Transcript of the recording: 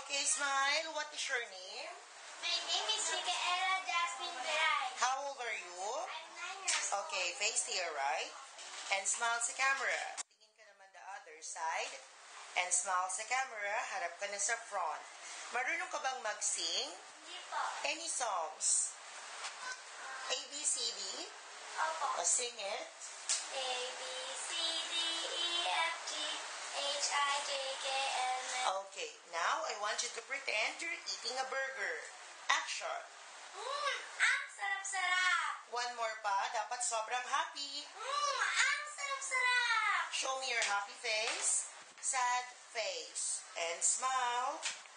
Okay, smile. What is your name? My name is Micaela Jasmine Beray. How old are you? I'm 9 years old. Okay, face here, right? And smile sa camera. Tingin ka naman the other side. And smile sa camera. Harap ka na sa front. Marunong ka bang mag-sing? Hindi po. Any songs? A, B, C, D? Opo. O, sing it. A, B, C, D, E, F, G, H, I, J, K, L, M. Okay, now I want you to pretend you're eating a burger. Action. Ang sarap-sarap. One more pa. Dapat sobrang happy. Ang sarap-sarap. Show me your happy face. Sad face. And smile.